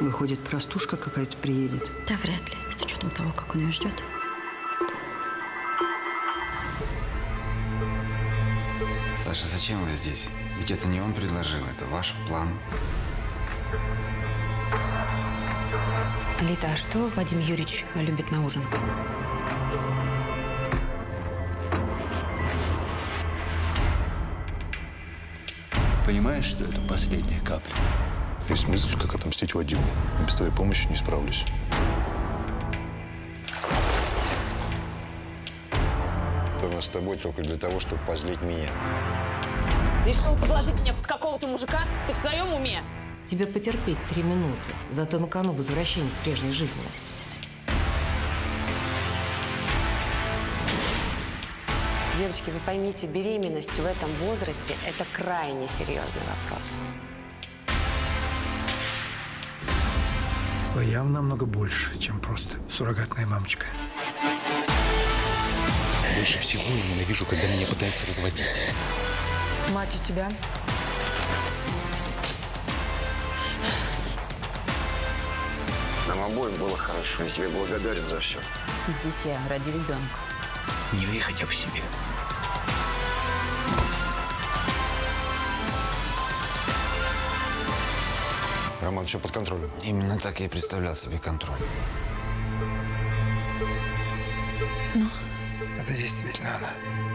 Выходит, простушка какая-то приедет? Да вряд ли, с учетом того, как он ее ждет. Саша, зачем вы здесь? Ведь это не он предложил, это ваш план. Алита, а что Вадим Юрьевич любит на ужин? Понимаешь, что это последняя капля? Есть мысль, как отомстить Вадиму. Без твоей помощи не справлюсь. У нас с тобой только для того, чтобы позлить меня. Решил подложить меня под какого-то мужика? Ты в своем уме? Тебе потерпеть 3 минуты, зато на кону возвращение к прежней жизни. Девочки, вы поймите, беременность в этом возрасте – это крайне серьезный вопрос. Вы явно намного больше, чем просто суррогатная мамочка. Больше всего я ненавижу, когда меня пытаются разводить. Мать у тебя? Нам обоим было хорошо, я тебе благодарен за все. Здесь я ради ребенка. Не ври хотя бы себе. Роман, все под контролем. Именно так я и представлял себе контроль. Это действительно она.